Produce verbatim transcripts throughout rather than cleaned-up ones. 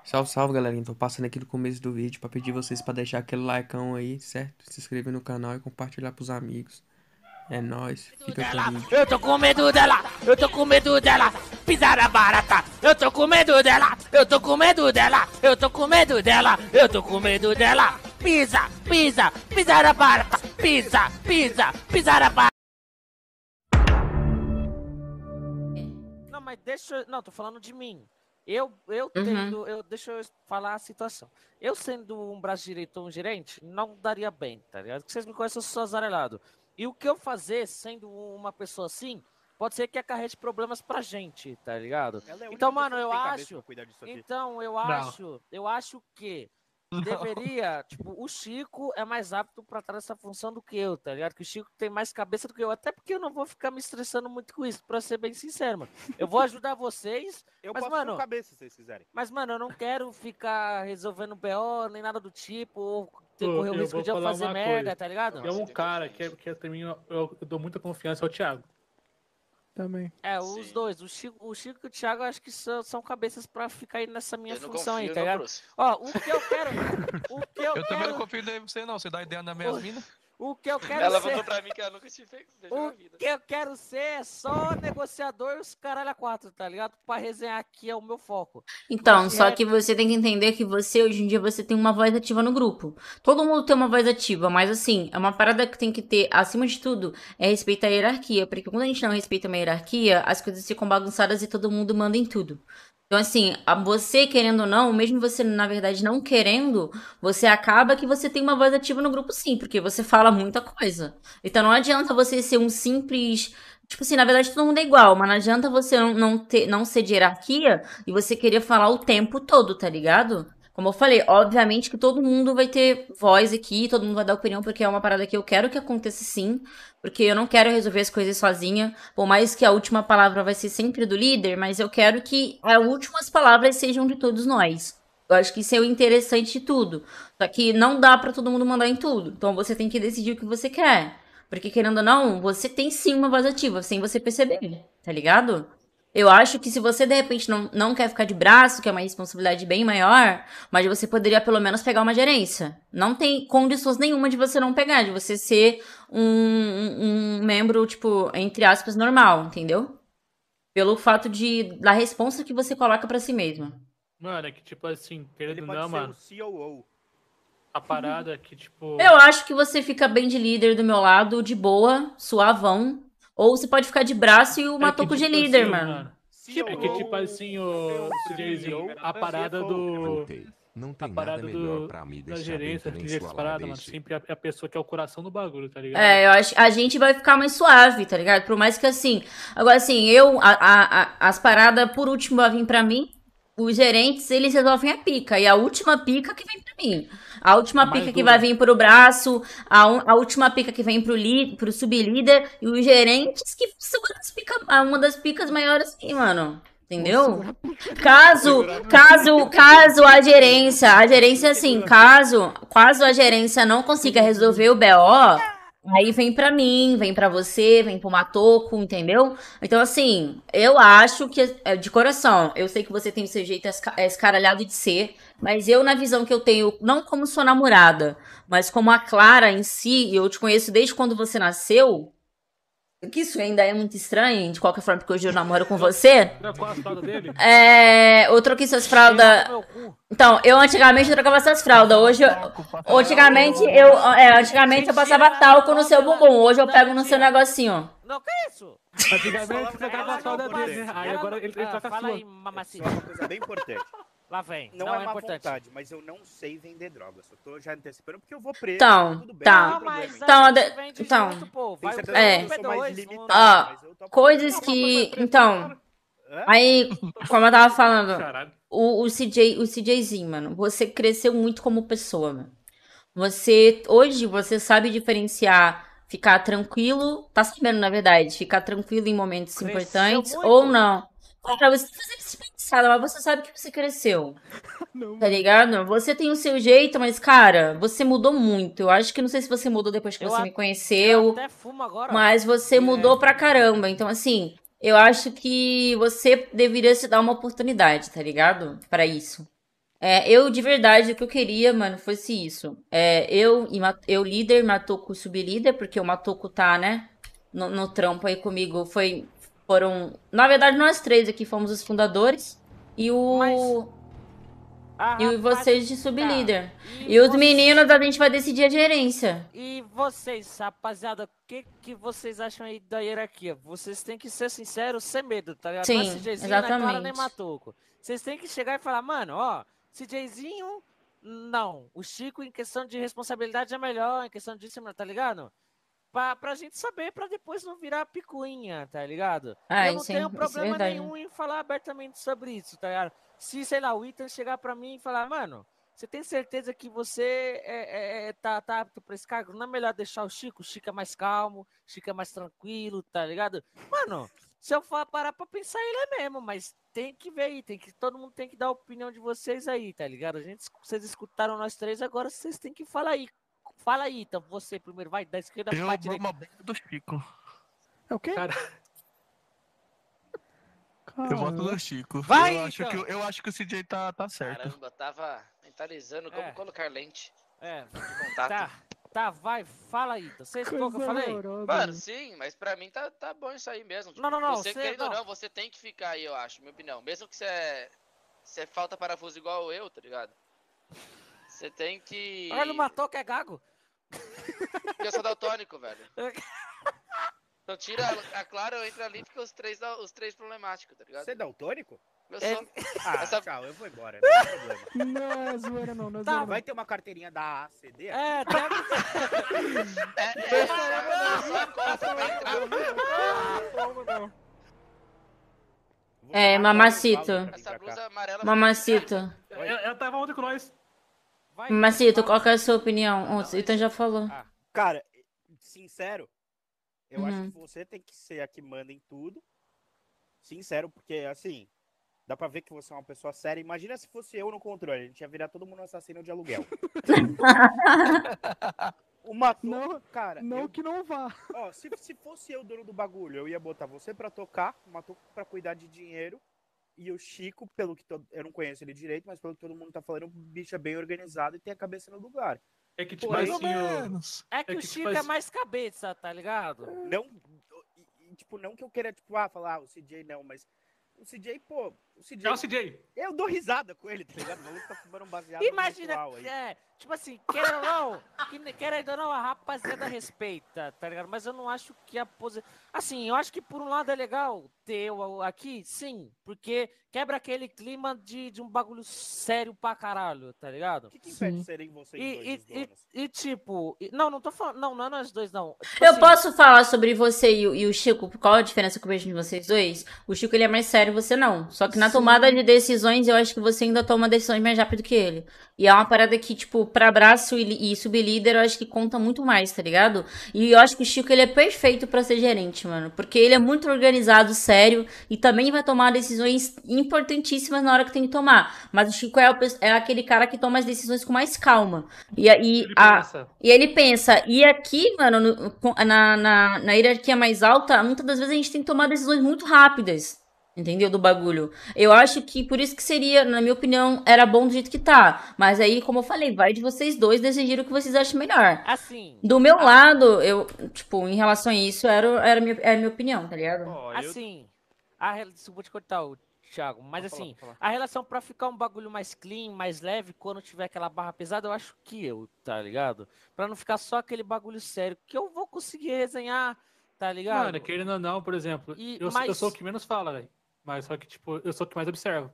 Salve, salve, galerinha. Tô passando aqui no começo do vídeo pra pedir vocês pra deixar aquele likeão aí, certo? Se inscrever no canal e compartilhar pros amigos. É nóis, fica com o Dela, vídeo. eu tô com medo dela, eu tô com medo dela, pisar na barata, eu tô com medo dela, eu tô com medo dela, eu tô com medo dela, eu tô com medo dela, pisa, pisa, pisar na barata, pisa, pisa, pisar na barata. Não, mas deixa eu, não, tô falando de mim. Eu, eu Uhum. tendo, eu, deixa eu falar a situação. Eu sendo um braço direito ou um gerente, não daria bem, tá ligado? Porque vocês me conhecem, eu sou azarelado. E o que eu fazer, sendo uma pessoa assim, pode ser que acarrete problemas pra gente, tá ligado? Ela é a única Então, mano, pessoa que eu tem cabeça pra acho, cuidar disso aqui. então, eu Não. acho, eu acho que deveria, tipo, o Chico é mais apto pra estar nessa função do que eu, tá ligado? Que o Chico tem mais cabeça do que eu, até porque eu não vou ficar me estressando muito com isso, pra ser bem sincero, mano. Eu vou ajudar vocês, Eu mas, posso mano, com cabeça, se vocês quiserem. mas, mano, eu não quero ficar resolvendo B O, nem nada do tipo, ou ter, Pô, correr o eu risco vou de eu falar fazer uma merda, coisa. tá ligado? Tem um cara que, é, que é, também eu, eu dou muita confiança, é o Thiago. Também. É, os Sim. dois, o Chico, o Chico e o Thiago, eu acho que são, são cabeças pra ficar aí nessa minha Eu não função aí, confio tá no ligado? Bruce. Ó, o que eu quero, o que eu, Eu também não quero, confio em você, não. Você dá ideia nas minhas o, minas. o que eu quero Ela ser... falou pra mim que ela nunca te fez beijo O na vida. que eu quero ser é só negociador e os caralho a quatro, tá ligado? Pra resenhar aqui é o meu foco. Então, Mas de só resto- que você tem que entender que você, hoje em dia, você tem uma voz ativa no grupo. Todo mundo tem uma voz ativa, mas assim, é uma parada que tem que ter, acima de tudo, é respeitar a hierarquia. Porque quando a gente não respeita uma hierarquia, as coisas ficam bagunçadas e todo mundo manda em tudo. Então, assim, a- você querendo ou não, mesmo você, na verdade, não querendo, você acaba que você tem uma voz ativa no grupo sim, porque você fala muita coisa. Então não adianta você ser um simples. Tipo assim, na verdade todo mundo é igual, mas não adianta você não, não, ter, não ser de hierarquia e você querer falar o tempo todo, tá ligado? Como eu falei, obviamente que todo mundo vai ter voz aqui, todo mundo vai dar opinião, porque é uma parada que eu quero que aconteça sim, porque eu não quero resolver as coisas sozinha, por mais que a última palavra vai ser sempre do líder, mas eu quero que as últimas palavras sejam de todos nós. Eu acho que isso é o interessante de tudo. Só que não dá pra todo mundo mandar em tudo. Então você tem que decidir o que você quer. Porque, querendo ou não, você tem sim uma voz ativa, sem você perceber, tá ligado? Eu acho que se você, de repente, não, não quer ficar de braço, que é uma responsabilidade bem maior, mas você poderia pelo menos pegar uma gerência. Não tem condições nenhuma de você não pegar, de você ser um, um, um membro, tipo, entre aspas, normal, entendeu? Pelo fato de, da responsa que você coloca pra si mesmo. Mano, é que tipo assim, Ele querendo ou pode não, ser mano, o C O O. a parada é que tipo... Eu acho que você fica bem de líder do meu lado, de boa, suavão. Ou você pode ficar de braço e o É Matoco que, de tipo líder, assim, mano. É que tipo assim, o CJzinho, a parada do... Não A tem nada parada melhor do, pra me da deixar gerência, dentro em líder sua das paradas, mano, labirinto. sempre é a pessoa que é o coração do bagulho, tá ligado? É, eu acho a gente vai ficar mais suave, tá ligado? Por mais que assim. Agora, assim, eu. A, a, a- as paradas, por último, vai vir pra mim. Os gerentes, eles resolvem a pica. E a última pica que vem pra mim. A última A mais pica que dura. vai vir pro braço. A, un- a última pica que vem pro, li, pro sublíder. E os gerentes que são uma das, pica, uma das picas maiores, assim, mano. Entendeu? Caso, caso, caso a gerência, a gerência assim, caso, caso a gerência não consiga resolver o B O, aí vem pra mim, vem pra você, vem pro Matoco, entendeu? Então assim, eu acho que é, de coração, eu sei que você tem o seu jeito esca- escaralhado de ser, mas eu na visão que eu tenho, não como sua namorada, mas como a Clara em si, e eu te conheço desde quando você nasceu. Que isso ainda é muito estranho, de qualquer forma, porque hoje eu namoro com você. Trocou as fraldas dele? É, eu troquei suas fraldas. Meu cu. Então, eu antigamente trocava suas fraldas. Hoje, eu, antigamente eu, é, antigamente eu passava talco no seu bumbum. Hoje eu pego no seu negocinho. Não, que é isso? Antigamente você trocava Ela as fraldas não dele, pode. né? Aí Ela agora não- ele, ele Ah, troca a fala sua. aí, Só mamacita. uma coisa bem importante. Lá vem. Não, Não, é é má importante. vontade, mas eu não sei vender drogas. Eu tô já antecipando porque eu vou preso. Então, tudo bem, tá. não tem Não, problema. mas Então, a de- gente vende então, junto, pô. Tem Vai o certeza É. que eu sou mais P dois, limitado, Ó, mas eu topo coisas tudo. que. Então, Hã? aí, como eu tava falando, Caralho. o, o C J, o CJzinho, mano, você cresceu muito como pessoa, mano. Você, hoje, você sabe diferenciar ficar tranquilo, tá sabendo, na verdade, ficar tranquilo em momentos Cresceu importantes muito. ou não. Cara, você tá fazendo isso pensado, mas você sabe que você cresceu. Tá ligado? Você tem o seu jeito, mas, cara, você mudou muito. Eu acho que não sei se você mudou depois que Eu você a- me Eu conheceu, até fumo agora. mas você É. mudou pra caramba. Então, assim, eu acho que você deveria se dar uma oportunidade, tá ligado? Pra isso. É, eu, de verdade, o que eu queria, mano, fosse isso. É, eu, e Ma- eu líder, Matoco sublíder, porque o Matoco tá, né, no, no trampo aí comigo. Foi, foram, na verdade, nós três aqui fomos os fundadores. E o, Ah, e vocês de rapaz, sublíder. tá. E os você- meninos, a gente vai decidir a gerência. E vocês, rapaziada, o que, que vocês acham aí da hierarquia? Vocês têm que ser sinceros, sem medo, tá ligado? Não é Sim, CJzinho, não é Clara nem exatamente. Matoco. Vocês têm que chegar e falar, mano, ó, CJzinho, não. O Chico, em questão de responsabilidade, é melhor, em questão disso, tá ligado? Pra, pra gente saber, pra depois não virar picuinha, tá ligado? Ah, Eu não isso é, tenho isso é problema verdade. nenhum em falar abertamente sobre isso, tá ligado? Se, sei lá, o Ethan chegar pra mim e falar, mano, você tem certeza que você é, é- é- tá, tá apto pra esse cargo? Não é melhor deixar o Chico? O Chico é mais calmo, o Chico é mais tranquilo, tá ligado? Mano, se eu for parar pra pensar, ele é mesmo, mas tem que ver aí, tem que, todo mundo tem que dar a opinião de vocês aí, tá ligado? A gente, vocês escutaram nós três, agora vocês têm que falar aí. Fala aí, então, você primeiro, vai, da esquerda Eu pra vou direita. uma boca do Chico. É o quê? Cara, Eu voto Cara, no Chico. Vai, eu, acho então. que, eu- eu acho que o C J tá, tá certo. Caramba, tava mentalizando como É. colocar lente É, de contato. tá, tá, vai, fala aí, então. Você escutou o que eu coisa falei? horrorosa. Mano, sim, mas pra mim tá, tá bom isso aí mesmo. Não, não, não, Você, você- querendo ou não. não, você tem que ficar aí, eu acho, minha opinião. Mesmo que você, você falta parafuso igual eu, tá ligado? Você tem que... Olha, ele matou que é gago. Porque eu sou daltônico, velho. Então tira a, a Clara, eu entro ali e fica os três, da- os três problemáticos, tá ligado? Você é daltônico? Eu É- sou. Ah, Essa- tchau, eu vou embora. Não tem problema. Não é zoeira não, não é Tá, zoeira Vai ter uma carteirinha da A C D? É, deve... É, é, só, só a conta pra entrar. não. Não, não. Vou É, chamar mamacito. a Cláudia pra vir Essa pra cá. blusa amarela. Mamacito. ela, ela tava ontem com nós. Vai, Mamacito, fala. qual que é a sua opinião? O Ethan já falou. Ah, Cara, sincero, eu Uhum. acho que você tem que ser a que manda em tudo. Sincero, porque assim, dá pra ver que você é uma pessoa séria. Imagina se fosse eu no controle, a gente ia virar todo mundo assassino de aluguel. Uma Não, cara, não eu- que não vá. ó, se, se fosse eu dono do bagulho, eu ia botar você pra tocar, o Matuco pra cuidar de dinheiro. E o Chico, pelo que todo, eu não conheço ele direito, mas pelo que todo mundo tá falando, o bicho é bem organizado e tem a cabeça no lugar. É que, tipo Porém, assim, Mais ou o... menos. é que É o que, Chico tipo, é assim- mais cabeça, tá ligado? Não, e, e, tipo, não que eu queira, tipo, ah, falar, ah, o C J não, mas o C J, pô, o C J, É o C J. eu dou risada com ele, tá ligado? O maluco tá fumando um baseado Imagina, virtual aí. é, tipo assim, querendo ou não, que- querendo ou não, a rapaziada respeita, tá ligado? Mas eu não acho que a posição... Assim, eu acho que por um lado é legal ter eu aqui, sim, porque quebra aquele clima de, de um bagulho sério pra caralho, tá ligado? O que, que impede Sim. de serem vocês E, dois e, os e, donos? e, tipo, e- não, não tô falando, não, não é nós dois, não. Tipo Eu assim, posso falar sobre você e o, e o Chico? Qual a diferença que eu vejo de vocês dois? O Chico, ele é mais sério, você não. Só que na Sim. tomada de decisões, eu acho que você ainda toma decisões mais rápido que ele. E é uma parada que, tipo, pra braço e, li- e sublíder, eu acho que conta muito mais, tá ligado? E eu acho que o Chico, ele é perfeito pra ser gerente, mano. Porque ele é muito organizado, sério, e também vai tomar decisões importantíssimas na hora que tem que tomar. Mas o Chico é, o pe- é aquele cara que toma as decisões com mais calma. E aí, Ele a, pensa. e ele pensa, e aqui, mano, no- com- na, na, na hierarquia mais alta, muitas das vezes a gente tem que tomar decisões muito rápidas. Entendeu? Do bagulho. Eu acho que por isso que seria, na minha opinião, era bom do jeito que tá. Mas aí, como eu falei, vai de vocês dois decidir o que vocês acham melhor. assim, Do meu lado, eu, tipo, em relação a isso, era, era, a minha, era a minha opinião, tá ligado? Ó, eu- assim, a, rel- desculpa te cortar, o Thiago, mas Pode falar, assim, pode falar. a relação pra ficar um bagulho mais clean, mais leve, quando tiver aquela barra pesada, eu acho que eu, tá ligado? Pra não ficar só aquele bagulho sério, que eu vou conseguir resenhar, tá ligado? Mano, querendo ou não, por exemplo, E- eu, mas- eu sou o que menos fala, velho. Mas só que, tipo, eu sou o que mais observa.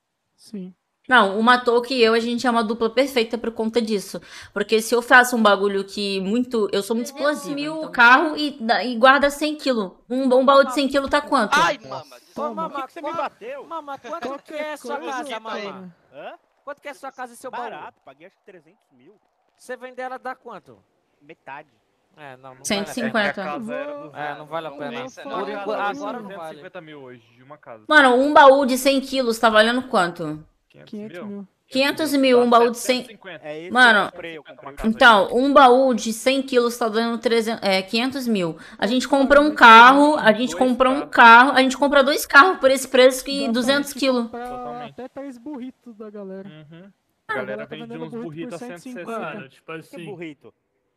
Sim. Não, o Matoki e eu, a gente é uma dupla perfeita por conta disso. Porque se eu faço um bagulho que muito. Eu sou muito explosiva. Mil então. carro e, dá- e guarda cem quilos. Um, um baú de cem quilos tá quanto? Ai, mama. Ô, Toma. Por que, mama, que você me qual- bateu? mama, quanto que Qualquer é sua coisa, casa, cara. mama? Hã? Quanto que é sua casa e seu baú? Barato, paguei acho que trezentos mil. Você vender ela dá quanto? Metade. É, não, não cento e vale a cinquenta. pena. Minha casa era do É, não vale a Não pena. pensa, Por não. Por- enquanto, agora não duzentos e vale. cinquenta mil hoje de uma casa. Mano, um baú de cem quilos tá valendo quanto? quinhentos mil. quinhentos mil, um baú de cem. setecentos e cinquenta. É esse Mano, que eu comprei, eu comprei. o Então, um baú de cem quilos tá dando trezentos, é, quinhentos mil. A gente comprou um carro, a gente Dois comprou um carros. carro, a gente compra dois carros por esse preço Dá que pra duzentos gente quilos. comprar Totalmente. até três burritos da galera. Uhum. A galera tá vende vendendo uns burrito burritos a por cento e cento e sessenta. cinquenta. Mano, tipo Que assim. burrito?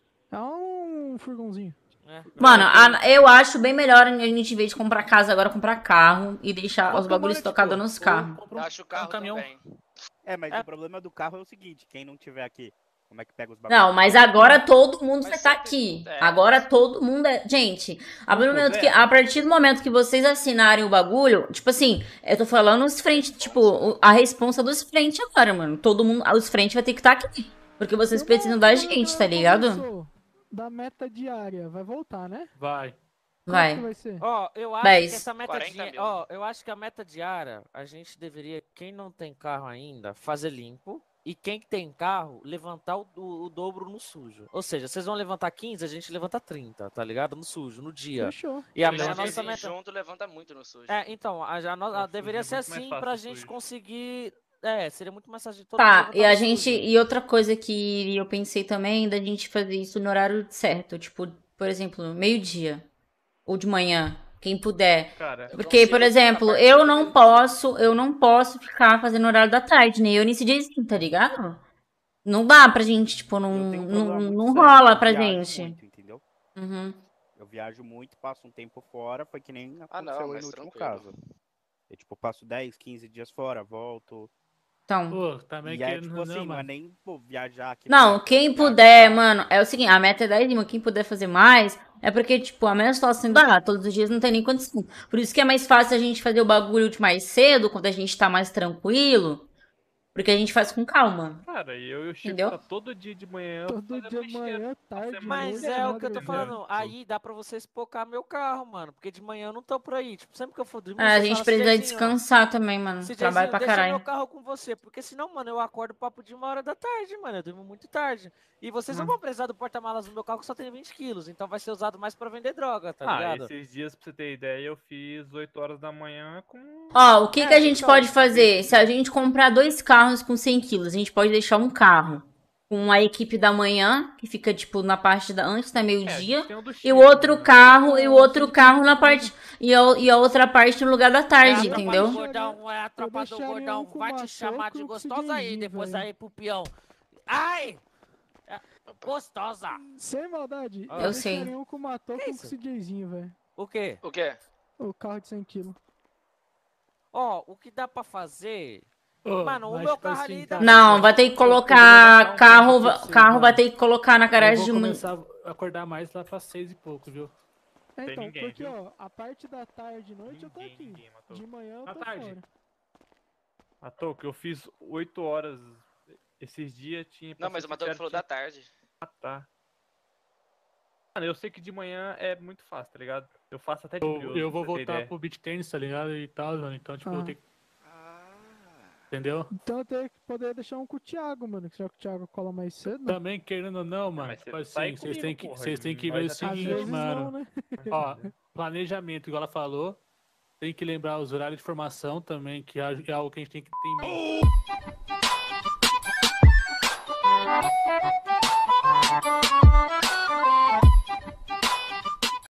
É um furgãozinho. É. Mano, a- eu acho bem melhor a gente, em vez de comprar casa, agora comprar carro e deixar Qual os que é o bagulhos maior, estocados tipo, nos ou carros. compra Eu um- acho o carro um caminhão. também. É, mas É. o problema do carro é o seguinte, quem não tiver aqui, como é que pega os bagulhos? Não, mas agora todo mundo Mas vai estar sempre- aqui. é, Agora mas- todo mundo é. Gente, a partir, do momento que, puder. a partir do momento que vocês assinarem o bagulho, tipo assim, eu tô falando os frente, tipo, o- a responsa dos frente agora, mano. Todo mundo, os frente vai ter que estar aqui. Porque vocês Tem uma- precisam da uma gente, galera tá ligado? conversou Da meta diária, vai voltar, né? Vai. Quanto que Vai. vai ser? Ó, eu acho Dez. que essa meta quarenta diária. mil. Ó, eu acho que a meta diária, a gente deveria, quem não tem carro ainda, fazer limpo. E quem tem carro, levantar o, o- o dobro no sujo. Ou seja, vocês vão levantar quinze, a gente levanta trinta, tá ligado? No sujo, no dia. Fechou. E a, Dois a dias nossa em meta. junto levanta muito no sujo. É, então, a, a, no- a- No sujo deveria é ser muito mais assim fácil pra no gente sujo. conseguir. É, seria muito mais fácil de todo Tá, mundo e a levantar no gente. sujo. E outra coisa que eu pensei também da gente fazer isso no horário certo. Tipo, por exemplo, meio-dia. Ou de manhã. Quem puder. Cara, Porque, consigo por a exemplo, partir eu do não meio-dia. posso, eu não posso ficar fazendo horário da tarde, nem eu nesse diazinho, tá ligado? Não dá pra gente, tipo, não, Eu tenho um não, problema muito não sério, rola eu pra viajo gente. muito, entendeu? Uhum. Eu viajo muito, passo um tempo fora, foi que nem Ah, não, aconteceu aí mas no último tranquilo. caso. Eu, tipo, passo dez, quinze dias fora, volto. Então. pô, também E é, querendo tipo assim, não, não é mano. nem, pô, viajar aqui Não, pra quem viajar. puder, mano, é o seguinte, a meta é dez mil, quem puder fazer mais, é porque, tipo, a minha situação dá, todos os dias não tem nem condição. Por isso que é mais fácil a gente fazer o bagulho de mais cedo, quando a gente tá mais tranquilo, porque a gente faz com calma. Cara, e eu e o Chico Entendeu? tá todo dia de manhã. Todo fazendo dia, besteira. manhã, tarde, semana Mas noite, é o que eu tô madrugada. falando. Aí dá pra vocês pocar meu carro, mano. Porque de manhã eu não tô por aí. Tipo, sempre que eu for dormir, É, a vocês gente falam, precisa "CJzinho, descansar também, mano. CJzinho, Trabalho pra deixa meu caralho. carro com você. Porque senão, mano, eu acordo papo de uma hora da tarde, mano. Eu durmo muito tarde. E vocês não Hum. vão precisar do porta-malas no meu carro que só tem vinte quilos. Então vai ser usado mais pra vender droga, tá Ah, ligado? esses dias, pra você ter ideia, eu fiz oito horas da manhã com. Ó, o que, É, que a gente então, pode fazer? Se a gente comprar dois carros com cem quilos, a gente pode deixar um carro com a equipe da manhã, que fica, tipo, na parte da antes da É, a meio-dia, gente tem o do e Chico, o outro né? carro, e o outro Sim, carro na sim. parte. E a, e a outra parte no lugar da É a tarde, tropa entendeu? do gordão, é a tropa do deixaria gordão. um com Vai te maçã chamar com de o gostosa aí, oxigênio, depois velho. aí pro peão. Ai! É, gostosa! Sem maldade, Eu eu sei. deixaria um com matou Que com o isso? C Jzinho, velho. O quê? O quê? O carro de cem quilos. Ó, o que dá pra fazer... Ô, Mano, o mas, meu tipo carro assim, ali tá, dá- Não, vai ter que eu- eu vou levantar colocar um carro, ponto pra va- vocês, carro vai mano. ter que colocar na Eu garagem vou de manhã. começar a acordar mais lá pra seis e pouco, viu? É, Tem então, ninguém, porque, viu? ó, a parte da tarde e noite eu tô Ninguém, aqui. ninguém matou. De manhã eu À tô tarde. fora. À toa que eu fiz oito horas esses dias, tinha. pra Não, mas ser o Matheus sincero, falou tinha- da tarde. Ah, tá. Mano, eu sei que de manhã é muito fácil, tá ligado? Eu faço até de Eu, brioso, eu vou pra você ter voltar ideia. pro beat tênis, tá ligado? E tal, mano. Então, tipo, eu Ah. tenho que. Ah. Entendeu? Então eu tenho que poder deixar um com o Thiago, mano. Será que o Thiago cola mais cedo? Também, querendo ou não, mano. mas Tipo você assim, sai vocês comigo, têm que, porra, vocês têm que nós ver o já tá Às seguinte, vezes mano. não, né? Ó, planejamento, igual ela falou. Tem que lembrar os horários de formação também, que é é algo que a gente tem que ter em mente.